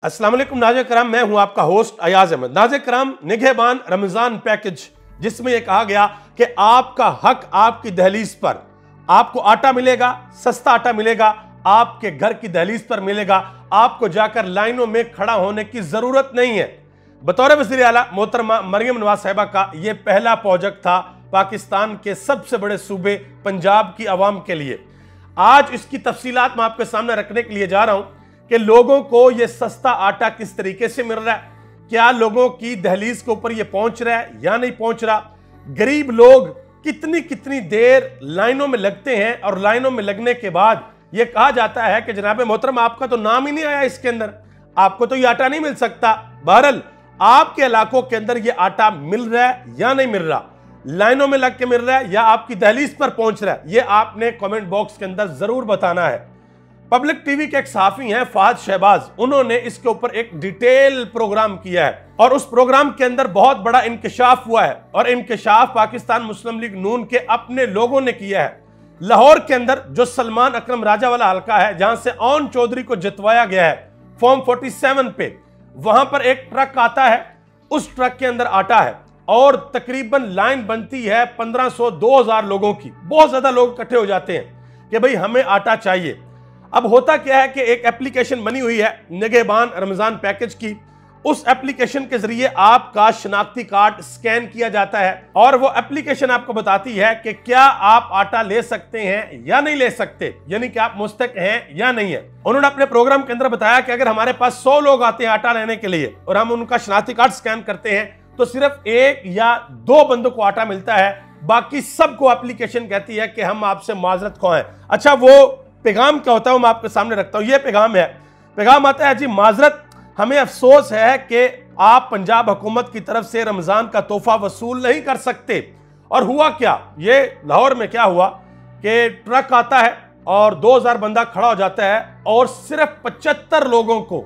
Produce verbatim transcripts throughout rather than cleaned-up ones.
अस्सलाम वालेकुम नाज़रीन कराम, मैं हूं आपका होस्ट अयाज अहमद। नाज़रीन कराम, निगहबान रमजान पैकेज जिसमें यह कहा गया कि आपका हक आपकी दहलीज पर, आपको आटा मिलेगा, सस्ता आटा मिलेगा, आपके घर की दहलीज पर मिलेगा, आपको जाकर लाइनों में खड़ा होने की जरूरत नहीं है। बतौर वज़ीर आला मोहतरमा मरियम नवाज साहिबा का यह पहला प्रोजेक्ट था पाकिस्तान के सबसे बड़े सूबे पंजाब की आवाम के लिए। आज इसकी तफसीलात मैं आपके सामने रखने के लिए जा रहा हूं कि लोगों को यह सस्ता आटा किस तरीके से मिल रहा है, क्या लोगों की दहलीज के ऊपर यह पहुंच रहा है या नहीं पहुंच रहा, गरीब लोग कितनी कितनी देर लाइनों में लगते हैं और लाइनों में लगने के बाद यह कहा जाता है कि जनाब मोहतरम आपका तो नाम ही नहीं आया इसके अंदर, आपको तो यह आटा नहीं मिल सकता। बहरहाल आपके इलाकों के अंदर यह आटा मिल रहा है या नहीं मिल रहा, लाइनों में लग के मिल रहा है या आपकी दहलीज पर पहुंच रहा है, यह आपने कमेंट बॉक्स के अंदर जरूर बताना है। पब्लिक टीवी के एक सहाफी हैं फहद शहबाज, उन्होंने इसके ऊपर एक डिटेल प्रोग्राम किया है और उस प्रोग्राम के अंदर बहुत बड़ा इंकशाफ हुआ है और इंकशाफ पाकिस्तान मुस्लिम लीग नून के अपने लोगों ने किया है। लाहौर के अंदर जो सलमान अकरम राजा वाला हल्का है, जहां से ओन चौधरी को जितवाया गया है फॉर्म सैंतालीस पे, वहां पर एक ट्रक आता है, उस ट्रक के अंदर आटा है और तकरीबन लाइन बनती है पंद्रह सौ दो हजार लोगों की। बहुत ज्यादा लोग इकट्ठे हो जाते हैं कि भाई हमें आटा चाहिए। अब होता क्या है कि एक एप्लीकेशन बनी हुई है निगहबान रमजान पैकेज की, उस एप्लीकेशन के जरिए आपका शनाख्ती कार्ड स्कैन किया जाता है और वो एप्लीकेशन आपको बताती है कि क्या आप आटा ले सकते हैं या नहीं ले सकते, यानी कि आप मुस्तक हैं या नहीं है। उन्होंने अपने प्रोग्राम के अंदर बताया कि अगर हमारे पास सौ लोग आते हैं आटा लेने के लिए और हम उनका शनाख्ती कार्ड स्कैन करते हैं तो सिर्फ एक या दो बंदों को आटा मिलता है, बाकी सबको एप्लीकेशन कहती है कि हम आपसे माजरत खो हैं। अच्छा, वो पैगाम क्या होता है वो मैं आपके सामने रखता हूं। ये पैगाम है, पैगाम आता है जी, माजरत, हमें अफसोस है कि आप पंजाब हुकूमत की तरफ से रमजान का तोहफा वसूल नहीं कर सकते। और हुआ क्या, ये लाहौर में क्या हुआ कि ट्रक आता है और दो हजार बंदा खड़ा हो जाता है और सिर्फ पचहत्तर लोगों को,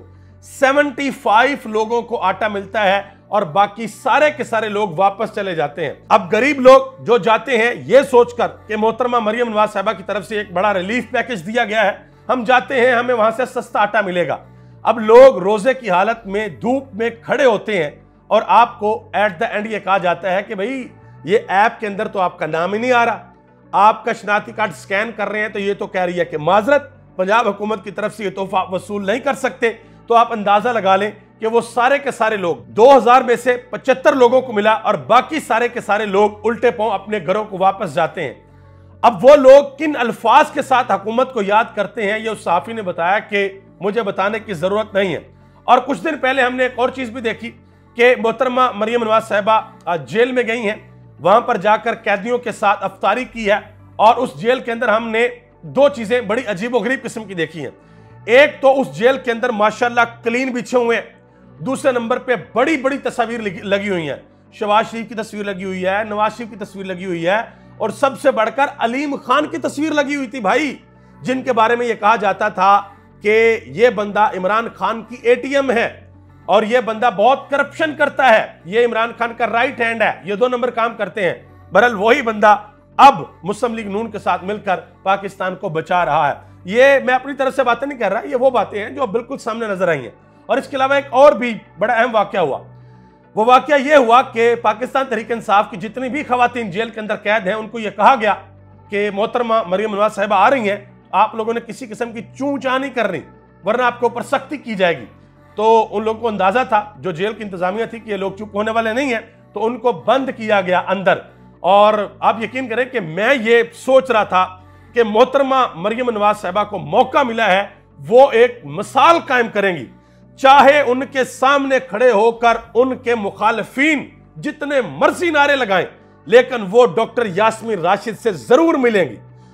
पचहत्तर लोगों को आटा मिलता है और बाकी सारे के सारे लोग वापस चले जाते हैं। अब गरीब लोग जो जाते हैं ये सोचकर कि मोहतरमा मरियम नवाज साहिबा की तरफ से एक बड़ा रिलीफ पैकेज दिया गया है, हम जाते हैं, हमें वहां से सस्ता आटा मिलेगा। अब लोग रोजे की हालत में धूप में खड़े होते हैं और आपको एट द एंड ये कहा जाता है कि भाई ये ऐप के अंदर तो आपका नाम ही नहीं आ रहा, आपका शनाख्ती कार्ड स्कैन कर रहे हैं तो ये तो कह रही है कि माजरत, पंजाब हुकूमत की तरफ से ये तोहफा वसूल नहीं कर सकते। तो आप अंदाजा लगा लें कि वो सारे के सारे लोग, दो हजार में से पचहत्तर लोगों को मिला और बाकी सारे के सारे लोग उल्टे पांव अपने घरों को वापस जाते हैं। अब वो लोग किन अल्फाज के साथ हुकूमत को याद करते हैं, ये उस सहाफी ने बताया कि मुझे बताने की जरूरत नहीं है। और कुछ दिन पहले हमने एक और चीज भी देखी कि मोहतरमा मरियम नवाज साहिबा जेल में गई हैं, वहां पर जाकर कैदियों के साथ अफ्तारी की है और उस जेल के अंदर हमने दो चीजें बड़ी अजीबोगरीब किस्म की देखी हैं। एक तो उस जेल के अंदर माशाल्लाह क्लीन बिछे हुए हैं, दूसरे नंबर पे बड़ी बड़ी तस्वीर लगी हुई हैं, शहबाज शरीफ की तस्वीर लगी हुई है, नवाज शरीफ की तस्वीर लगी हुई है और सबसे बढ़कर अलीम खान की तस्वीर लगी हुई थी भाई, जिनके बारे में यह कहा जाता था कि यह बंदा इमरान खान की एटीएम है और यह बंदा बहुत करप्शन करता है, यह इमरान खान का राइट हैंड है, ये दो नंबर काम करते हैं। बहरहाल वही बंदा अब मुस्लिम लीग नून के साथ मिलकर पाकिस्तान को बचा रहा है। ये मैं अपनी तरफ से बातें नहीं कर रहा, ये वो बातें हैं जो बिल्कुल सामने नजर आई हैं। और इसके अलावा एक और भी बड़ा अहम वाकया हुआ, वो वाकया ये हुआ कि पाकिस्तान तहरीक इंसाफ की जितनी भी खवातीन जेल के अंदर कैद हैं उनको ये कहा गया कि मोहतरमा मरियम नवाज साहिबा आ रही हैं, आप लोगों ने किसी किस्म की चूं चा नहीं करनी वरना आपके ऊपर सख्ती की जाएगी। तो उन लोगों को अंदाजा था, जो जेल की इंतजामिया थी, कि ये लोग चुप होने वाले नहीं है, तो उनको बंद किया गया अंदर। और आप यकीन करें कि मैं ये सोच रहा था कि मोहतरमा मरियम नवाज साहिबा को मौका मिला है, वो एक मिसाल कायम करेंगी, चाहे उनके सामने खड़े होकर उनके मुखालिफिन जितने मर्जी नारे लगाएं, लेकिन वो डॉक्टर यास्मीन राशिद से जरूर मिलेंगी।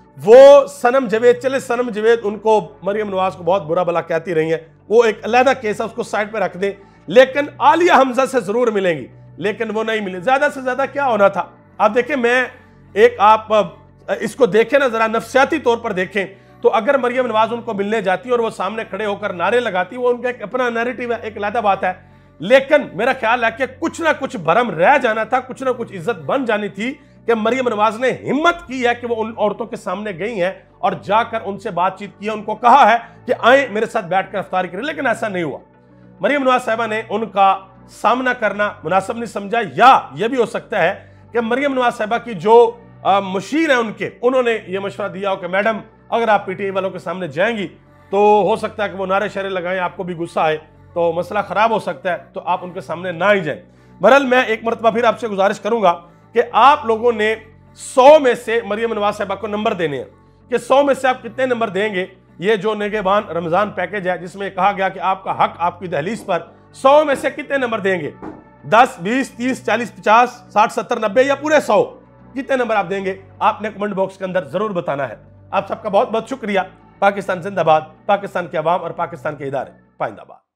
वो सनम जवेद, चले सनम जवेद उनको मरियम नवाज को बहुत बुरा भला कहती रही है, वो एक अलहदा केस है, उसको साइड पे रख दें, लेकिन आलिया हमजा से जरूर मिलेंगी, लेकिन वो नहीं मिले। ज्यादा से ज्यादा क्या होना था, आप देखें, मैं एक आप इसको देखें ना जरा, नफ्सियाती तौर पर देखें तो अगर मरियम नवाज उनको मिलने जाती और वो सामने खड़े होकर नारे लगाती, वो उनका एक अपना नैरेटिव है, एक अलग बात है, लेकिन मेरा ख्याल है कि कुछ ना कुछ भरम रह जाना था, कुछ ना कुछ इज्जत बन जानी थी कि मरियम नवाज ने हिम्मत की है कि वो उन औरतों के सामने गई हैं और जाकर उनसे बातचीत की है, उनको कहा है कि आए मेरे साथ बैठकर इफ्तारी करें, लेकिन ऐसा नहीं हुआ। मरियम नवाज साहिबा ने उनका सामना करना मुनासिब नहीं समझा, या यह भी हो सकता है कि मरियम नवाज साहिबा की जो मुशीर है उनके, उन्होंने ये मशवरा दिया हो कि मैडम अगर आप पीटीआई वालों के सामने जाएंगी तो हो सकता है कि वो नारे शरे लगाएं, आपको भी गुस्सा आए, तो मसला खराब हो सकता है, तो आप उनके सामने ना ही जाएं। बहरहाल मैं एक मरतबा फिर आपसे गुजारिश करूंगा कि आप लोगों ने सौ में से मरियम नवाज साहिबा को नंबर देने हैं कि सौ में से आप कितने नंबर देंगे ये जो निगहबान रमजान पैकेज है जिसमें कहा गया कि आपका हक आपकी दहलीज पर, सौ में से कितने नंबर देंगे? दस, बीस, तीस, चालीस, पचास, साठ, सत्तर, नब्बे या पूरे सौ? कितने नंबर आप देंगे आपने कमेंट बॉक्स के अंदर जरूर बताना है। आप सबका बहुत बहुत शुक्रिया। पाकिस्तान जिंदाबाद, पाकिस्तान के अवाम और पाकिस्तान के इदारे पाइंदाबाद।